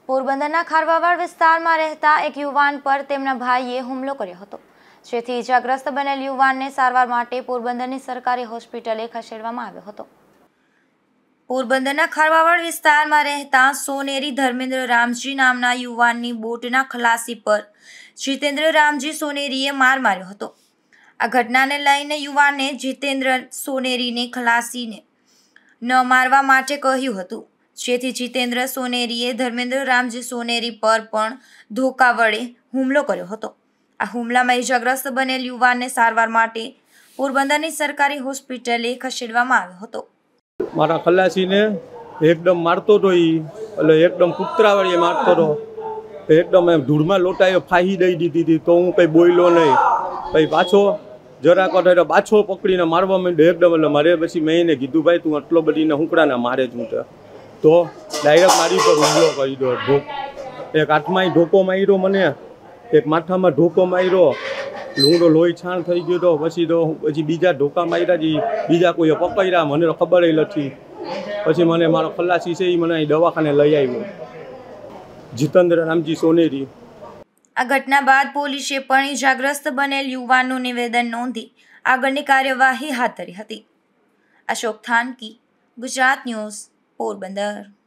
પોરબંદરના ખારવાવાડ વિસ્તારમાં રહેતા એક યુવાન પર તેમના ભાઈએ હુમલો કર્યો હતો, જેથી ઇજાગ્રસ્ત બનેલ યુવાનને સારવાર માટે પોરબંદરની સરકારી હોસ્પિટલે ખસેડવામાં આવ્યો હતો। પોરબંદરના ખારવાવાડ વિસ્તારમાં રહેતા સોનેરી ધર્મેન્દ્ર રામજી નામના યુવાનની બોટના ખલાસી પર જીતેન્દ્ર રામજી સોનેરીએ માર માર્યો હતો। આ ઘટનાને લઈને યુવાને જીતેન્દ્ર સોનેરીને ખલાસીને ન મારવા માટે કહ્યું હતું, જેથી જીતેન્દ્ર સોનેરીએ ધર્મેન્દ્ર રામજી સોનેરી પર પણ ધોકા વડે હુમલો કર્યો હતો। આ હુમલામાં ઇજાગ્રસ્ત બનેલ યુવાનને સારવાર માટે પોરબંદરની સરકારી હોસ્પિટલે ખસેડવામાં આવ્યો હતો। મારા ખલાસીને એકદમ મારતો હતો, એટલે એકદમ કૂતરાવાળી મારતો હતો, એકદમ એમ ધૂળમાં લોટાયો ફાહી દઈ દીધી હતી, તો હું કંઈ બોલ્યો નહીં। પછી પાછો જરાક હતો પાછો પકડીને મારવા માંડ્યો એકદમ, એટલે મારે પછી મેં એને કીધું, ભાઈ તું આટલો બધીને હુંકડાને મારે જ હું તો ડાયરેક્ટ મારી પર હુમલો કરી દો। એક હાથમાં ધોકો માર્યો મને, એક માથામાં ધોકો માર્યો, લૂંગડો લોહી છાણ થઈ ગયો તો પછી બીજા ધોકા માર્યા જ બીજા કોઈએ પકડ્યા, મને તો ખબર નથી। પછી મને મારો ખલાસી છે એ મને અહીં દવાખાને લઈ આવ્યો, જીતેન્દ્ર રામજી સોનેરી। આ ઘટના બાદ પોલીસે પણ ઇજાગ્રસ્ત બનેલ યુવાનનું નિવેદન નોંધી આગળની કાર્યવાહી હાથ ધરી હતી। અશોક થાનકી, ગુજરાત ન્યૂઝ, પોરબંદર।